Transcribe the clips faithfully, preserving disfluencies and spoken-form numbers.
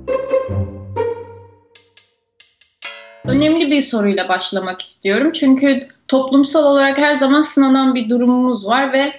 Önemli bir soruyla başlamak istiyorum. Çünkü toplumsal olarak her zaman sınanan bir durumumuz var ve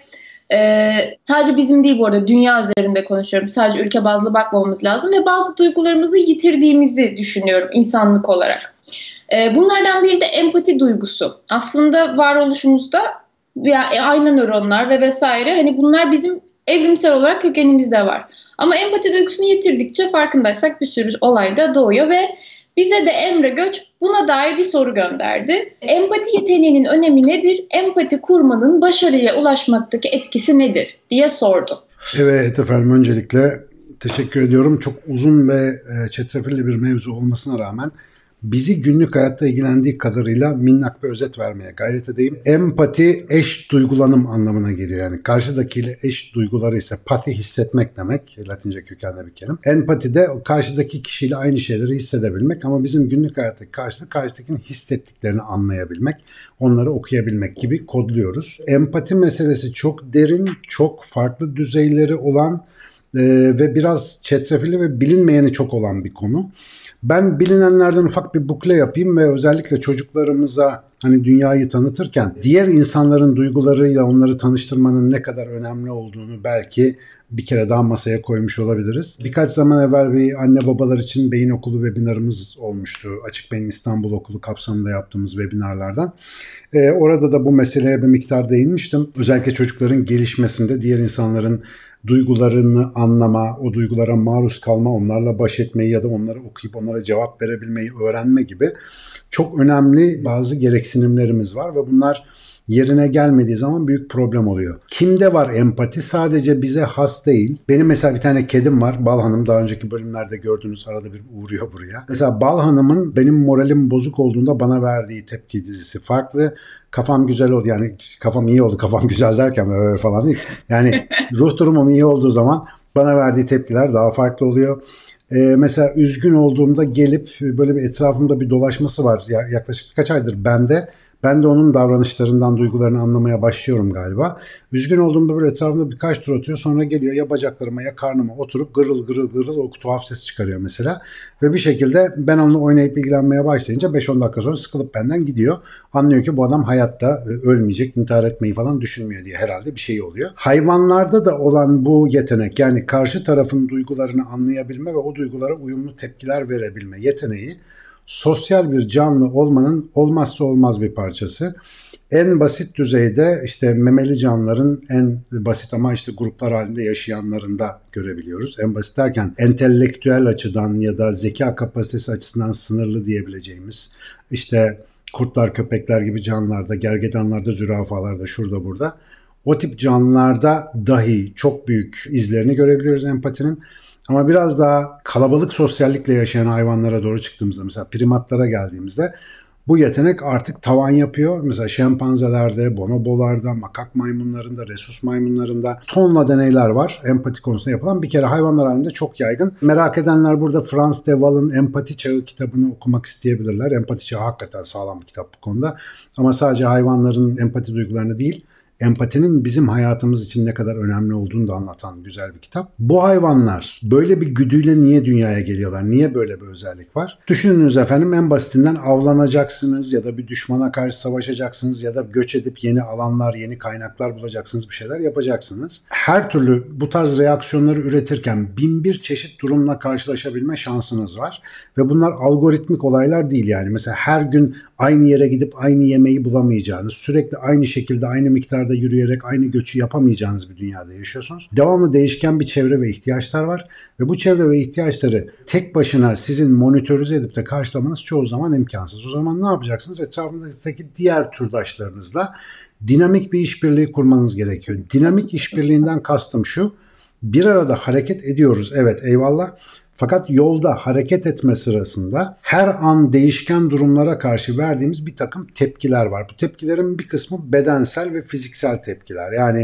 e, sadece bizim değil, bu arada dünya üzerinde konuşuyorum. Sadece ülke bazlı bakmamamız lazım ve bazı duygularımızı yitirdiğimizi düşünüyorum insanlık olarak. E, bunlardan biri de empati duygusu. Aslında varoluşumuzda ya, aynı nöronlar ve vesaire, hani bunlar bizim evrimsel olarak kökenimizde var. Ama empati duygusunu yitirdikçe farkındaysak bir sürü olay da doğuyor ve bize de Emre Göç buna dair bir soru gönderdi. Empati yeteneğinin önemi nedir? Empati kurmanın başarıya ulaşmaktaki etkisi nedir diye sordu. Evet efendim, öncelikle teşekkür ediyorum. Çok uzun ve çetrefilli bir mevzu olmasına rağmen bizi günlük hayatta ilgilendiği kadarıyla minnak bir özet vermeye gayret edeyim. Empati eş duygulanım anlamına geliyor. Yani karşıdakiyle eş duyguları ise pati hissetmek demek. Latince kökenli bir kelime. Empati de karşıdaki kişiyle aynı şeyleri hissedebilmek ama bizim günlük hayattaki karşılığı karşıdakinin hissettiklerini anlayabilmek, onları okuyabilmek gibi kodluyoruz. Empati meselesi çok derin, çok farklı düzeyleri olan e, ve biraz çetrefilli ve bilinmeyeni çok olan bir konu. Ben bilinenlerden ufak bir bukle yapayım ve özellikle çocuklarımıza hani dünyayı tanıtırken diğer insanların duygularıyla onları tanıştırmanın ne kadar önemli olduğunu belki bir kere daha masaya koymuş olabiliriz. Birkaç zaman evvel bir anne babalar için beyin okulu webinarımız olmuştu. Açık Beyin İstanbul Okulu kapsamında yaptığımız webinarlardan. Ee, orada da bu meseleye bir miktar değinmiştim. Özellikle çocukların gelişmesinde diğer insanların duygularını anlama, o duygulara maruz kalma, onlarla baş etmeyi ya da onları okuyup onlara cevap verebilmeyi öğrenme gibi çok önemli bazı gereksinimlerimiz var ve bunlar yerine gelmediği zaman büyük problem oluyor. Kimde var empati? Sadece bize has değil. Benim mesela bir tane kedim var. Bal Hanım, daha önceki bölümlerde gördüğünüz, arada bir uğruyor buraya. Mesela Bal Hanım'ın benim moralim bozuk olduğunda bana verdiği tepki dizisi farklı. Kafam güzel oldu, yani kafam iyi oldu, kafam güzel derken öyle falan değil. Yani ruh durumum iyi olduğu zaman bana verdiği tepkiler daha farklı oluyor. Ee, mesela üzgün olduğumda gelip böyle bir etrafımda bir dolaşması var. Ya, yaklaşık birkaç aydır bende. Ben de onun davranışlarından duygularını anlamaya başlıyorum galiba. Üzgün olduğumda böyle etrafımda birkaç tur atıyor. Sonra geliyor ya bacaklarıma ya karnıma oturup gırıl gırıl gırıl o tuhaf ses çıkarıyor mesela. Ve bir şekilde ben onunla oynayıp ilgilenmeye başlayınca beş on dakika sonra sıkılıp benden gidiyor. Anlıyor ki bu adam hayatta ölmeyecek, intihar etmeyi falan düşünmüyor diye herhalde bir şey oluyor. Hayvanlarda da olan bu yetenek, yani karşı tarafın duygularını anlayabilme ve o duygulara uyumlu tepkiler verebilme yeteneği sosyal bir canlı olmanın olmazsa olmaz bir parçası. En basit düzeyde işte memeli canlıların en basit ama işte gruplar halinde yaşayanlarında görebiliyoruz. En basit derken entelektüel açıdan ya da zeka kapasitesi açısından sınırlı diyebileceğimiz işte kurtlar, köpekler gibi canlılarda, gergedanlarda, zürafalarda, şurada burada. O tip canlılarda dahi çok büyük izlerini görebiliyoruz empatinin. Ama biraz daha kalabalık sosyallikle yaşayan hayvanlara doğru çıktığımızda, mesela primatlara geldiğimizde bu yetenek artık tavan yapıyor. Mesela şempanzelerde, bonobolarda, makak maymunlarında, rhesus maymunlarında tonla deneyler var empati konusunda yapılan. Bir kere hayvanlar aleminde çok yaygın. Merak edenler burada Frans de Waal'ın Empati Çağı kitabını okumak isteyebilirler. Empati Çağı hakikaten sağlam bir kitap bu konuda. Ama sadece hayvanların empati duygularını değil, empatinin bizim hayatımız için ne kadar önemli olduğunu da anlatan güzel bir kitap. Bu hayvanlar böyle bir güdüyle niye dünyaya geliyorlar? Niye böyle bir özellik var? Düşününüz efendim, en basitinden avlanacaksınız ya da bir düşmana karşı savaşacaksınız ya da göç edip yeni alanlar, yeni kaynaklar bulacaksınız, bir şeyler yapacaksınız. Her türlü bu tarz reaksiyonları üretirken bin bir çeşit durumla karşılaşabilme şansınız var. Ve bunlar algoritmik olaylar değil yani. Mesela her gün aynı yere gidip aynı yemeği bulamayacağınız, sürekli aynı şekilde aynı miktarda yürüyerek aynı göçü yapamayacağınız bir dünyada yaşıyorsunuz. Devamlı değişken bir çevre ve ihtiyaçlar var ve bu çevre ve ihtiyaçları tek başına sizin monitörize edip de karşılamanız çoğu zaman imkansız. O zaman ne yapacaksınız? Etrafınızdaki diğer türdaşlarınızla dinamik bir işbirliği kurmanız gerekiyor. Dinamik işbirliğinden kastım şu: bir arada hareket ediyoruz, evet, eyvallah. Fakat yolda hareket etme sırasında her an değişken durumlara karşı verdiğimiz bir takım tepkiler var. Bu tepkilerin bir kısmı bedensel ve fiziksel tepkiler. Yani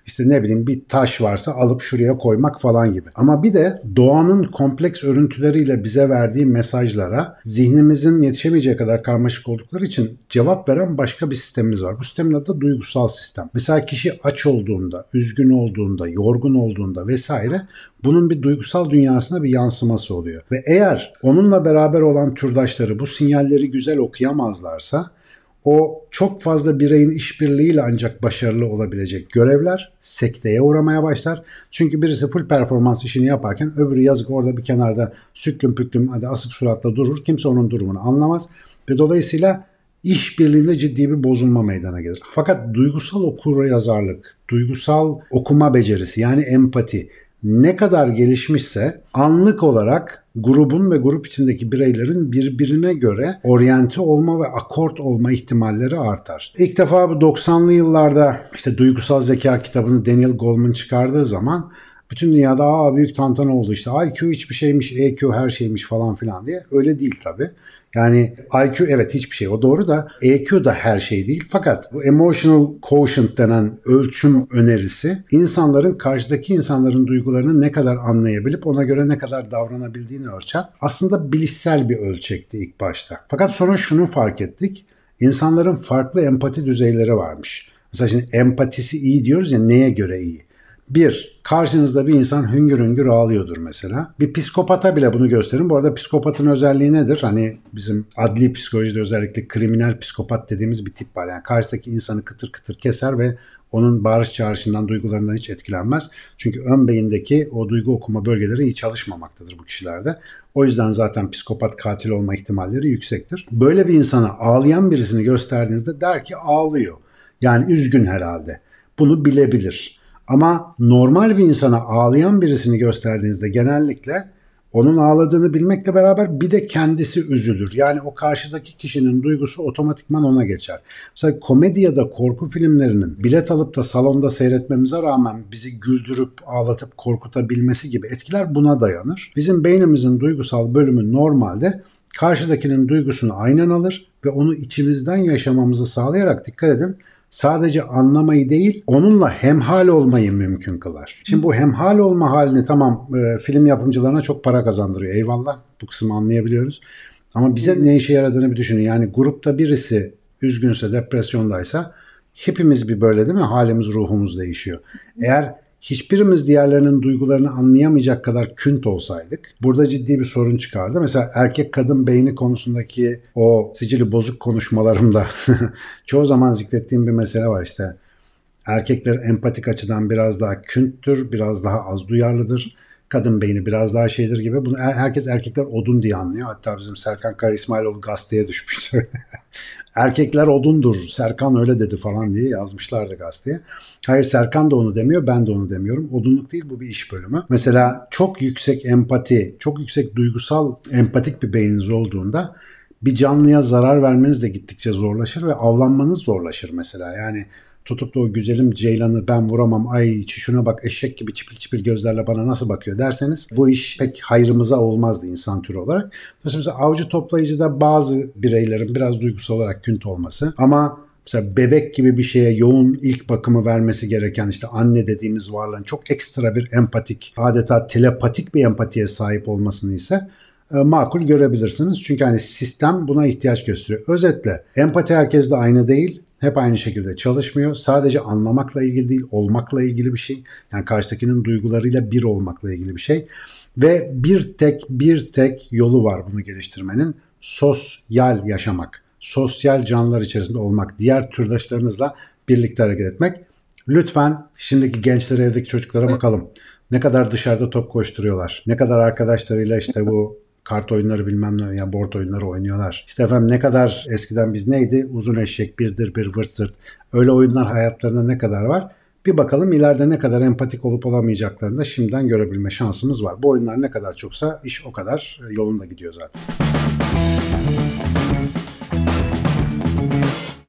İşte ne bileyim bir taş varsa alıp şuraya koymak falan gibi. Ama bir de doğanın kompleks örüntüleriyle bize verdiği mesajlara zihnimizin yetişemeyeceği kadar karmaşık oldukları için cevap veren başka bir sistemimiz var. Bu sistemin adı da duygusal sistem. Mesela kişi aç olduğunda, üzgün olduğunda, yorgun olduğunda vesaire bunun bir duygusal dünyasına bir yansıması oluyor. Ve eğer onunla beraber olan türdaşları bu sinyalleri güzel okuyamazlarsa o çok fazla bireyin işbirliğiyle ancak başarılı olabilecek görevler sekteye uğramaya başlar. Çünkü birisi full performans işini yaparken öbürü yazık orada bir kenarda süklüm püklüm hadi asık suratla durur. Kimse onun durumunu anlamaz ve dolayısıyla işbirliğinde ciddi bir bozulma meydana gelir. Fakat duygusal okuryazarlık, duygusal okuma becerisi yani empati ne kadar gelişmişse anlık olarak grubun ve grup içindeki bireylerin birbirine göre oryante olma ve akort olma ihtimalleri artar. İlk defa bu doksanlı yıllarda işte Duygusal Zeka kitabını Daniel Goleman çıkardığı zaman bütün dünyada aa büyük tantana oldu işte I Q hiçbir şeymiş, E Q her şeymiş falan filan diye. Öyle değil tabii. Yani I Q evet hiçbir şey o doğru da E Q da her şey değil. Fakat bu emotional quotient denen ölçüm önerisi insanların karşıdaki insanların duygularını ne kadar anlayabilip ona göre ne kadar davranabildiğini ölçen aslında bilişsel bir ölçekti ilk başta. Fakat sonra şunu fark ettik. İnsanların farklı empati düzeyleri varmış. Mesela şimdi empatisi iyi diyoruz ya neye göre iyi? Bir, karşınızda bir insan hüngür hüngür ağlıyordur mesela. Bir psikopata bile bunu gösterin. Bu arada psikopatın özelliği nedir? Hani bizim adli psikolojide özellikle kriminal psikopat dediğimiz bir tip var. Yani karşıdaki insanı kıtır kıtır keser ve onun bağırış çağrışından, duygularından hiç etkilenmez. Çünkü ön beyindeki o duygu okuma bölgeleri iyi çalışmamaktadır bu kişilerde. O yüzden zaten psikopat katil olma ihtimalleri yüksektir. Böyle bir insana ağlayan birisini gösterdiğinizde der ki ağlıyor. Yani üzgün herhalde. Bunu bilebilir. Ama normal bir insana ağlayan birisini gösterdiğinizde genellikle onun ağladığını bilmekle beraber bir de kendisi üzülür. Yani o karşıdaki kişinin duygusu otomatikman ona geçer. Mesela komedi ya da korku filmlerinin bilet alıp da salonda seyretmemize rağmen bizi güldürüp ağlatıp korkutabilmesi gibi etkiler buna dayanır. Bizim beynimizin duygusal bölümü normalde karşıdakinin duygusunu aynen alır ve onu içimizden yaşamamızı sağlayarak dikkat edin. Sadece anlamayı değil, onunla hemhal olmayı mümkün kılar. Şimdi bu hemhal olma halini tamam e, film yapımcılarına çok para kazandırıyor. Eyvallah bu kısmı anlayabiliyoruz. Ama bize ne işe yaradığını bir düşünün. Yani grupta birisi üzgünse, depresyondaysa hepimiz bir böyle değil mi? Halimiz, ruhumuz değişiyor. Eğer hiçbirimiz diğerlerinin duygularını anlayamayacak kadar künt olsaydık burada ciddi bir sorun çıkardı. Mesela erkek kadın beyni konusundaki o sicili bozuk konuşmalarımda çoğu zaman zikrettiğim bir mesele var işte. Erkekler empatik açıdan biraz daha künttür, biraz daha az duyarlıdır. Kadın beyni biraz daha şeydir gibi. Bunu herkes erkekler odun diye anlıyor. Hatta bizim Serkan Kara İsmailoğlu gazeteye düşmüştü. Erkekler odundur, Serkan öyle dedi falan diye yazmışlardı gazeteye. Hayır Serkan da onu demiyor, ben de onu demiyorum. Odunluk değil bu bir iş bölümü. Mesela çok yüksek empati, çok yüksek duygusal empatik bir beyniniz olduğunda bir canlıya zarar vermeniz de gittikçe zorlaşır ve avlanmanız zorlaşır mesela. Yani tutup da o güzelim ceylanı ben vuramam ay şuna bak eşek gibi çipil çipil gözlerle bana nasıl bakıyor derseniz bu iş pek hayrımıza olmazdı insan türü olarak. Mesela avcı toplayıcıda bazı bireylerin biraz duygusal olarak künt olması ama mesela bebek gibi bir şeye yoğun ilk bakımı vermesi gereken işte anne dediğimiz varlığın çok ekstra bir empatik adeta telepatik bir empatiye sahip olmasını ise makul görebilirsiniz. Çünkü hani sistem buna ihtiyaç gösteriyor. Özetle empati herkeste aynı değil. Hep aynı şekilde çalışmıyor. Sadece anlamakla ilgili değil, olmakla ilgili bir şey. Yani karşıdakinin duygularıyla bir olmakla ilgili bir şey. Ve bir tek bir tek yolu var bunu geliştirmenin. Sosyal yaşamak. Sosyal canlılar içerisinde olmak. Diğer türdaşlarınızla birlikte hareket etmek. Lütfen şimdiki gençlere, evdeki çocuklara bakalım. Ne kadar dışarıda top koşturuyorlar. Ne kadar arkadaşlarıyla işte bu kart oyunları bilmem ne yani board oyunları oynuyorlar. İşte efendim ne kadar eskiden biz neydi? Uzun eşek, birdir bir vırt zırt. Öyle oyunlar hayatlarında ne kadar var? Bir bakalım ileride ne kadar empatik olup olamayacaklarını da şimdiden görebilme şansımız var. Bu oyunlar ne kadar çoksa iş o kadar yolunda gidiyor zaten.